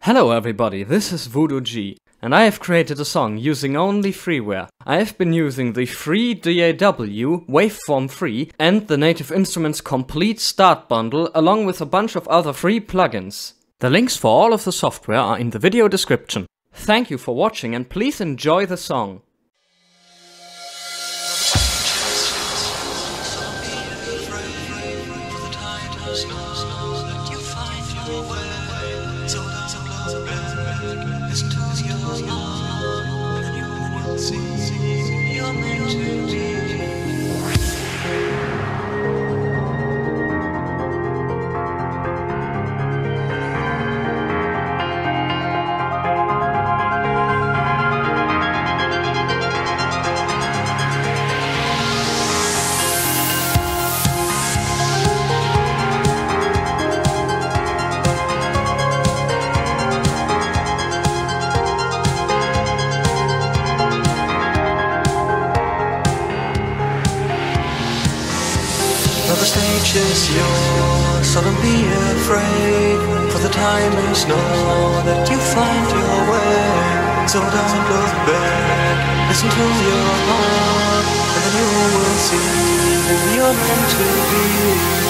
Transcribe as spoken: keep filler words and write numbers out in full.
Hello everybody, this is VoodooG, and I have created a song using only Freeware. I have been using the free D A W, Waveform free, and the Native Instruments Komplete Start bundle, along with a bunch of other free plugins. The links for all of the software are in the video description. Thank you for watching and please enjoy the song. Listen to your heart, and you will see you're meant to be. Now the stage is yours, so don't be afraid, for the time is now that you find your way. So don't look back, listen to your heart, and then you will see who you're meant to be.